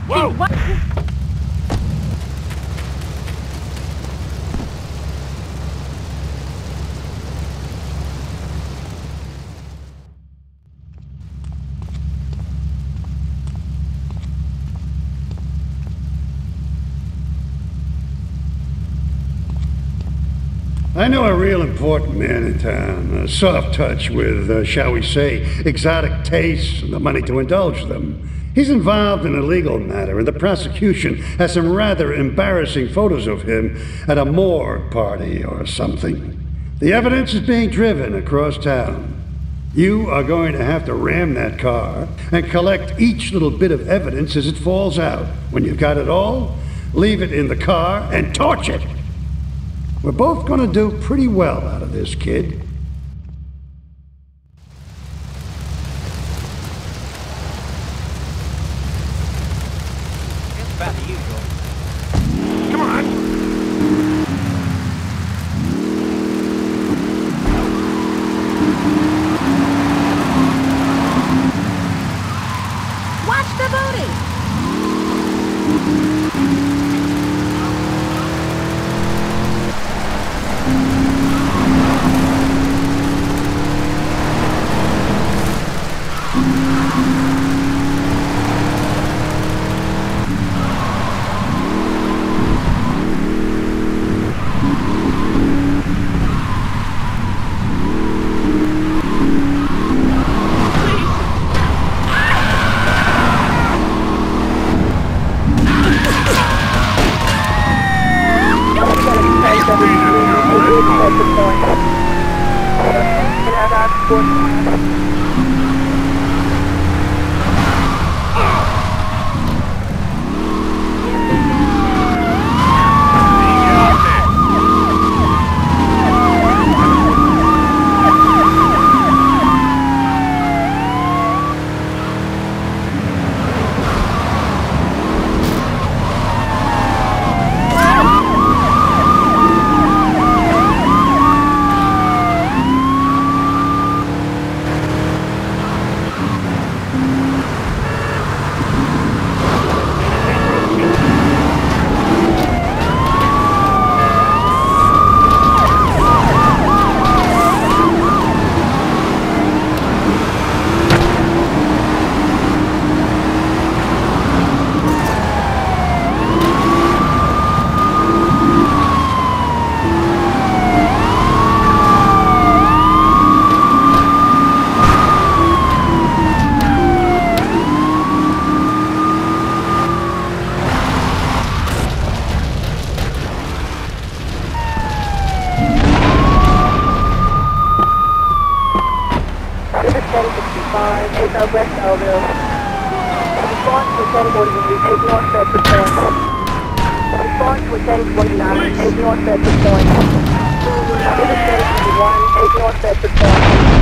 Whoa! What? I know a real important man in town, a soft touch with, shall we say, exotic tastes and the money to indulge them. He's involved in a legal matter, and the prosecution has some rather embarrassing photos of him at a morgue party or something. The evidence is being driven across town. You are going to have to ram that car and collect each little bit of evidence as it falls out. When you've got it all, leave it in the car and torch it. We're both going to do pretty well out of this, kid. It's about the usual. Come on! Watch the booty! West Elville. Response to 1043, take North Bedford Point. Response to 1049, take North Bedford Point. This is 1051, take North Bedford Point.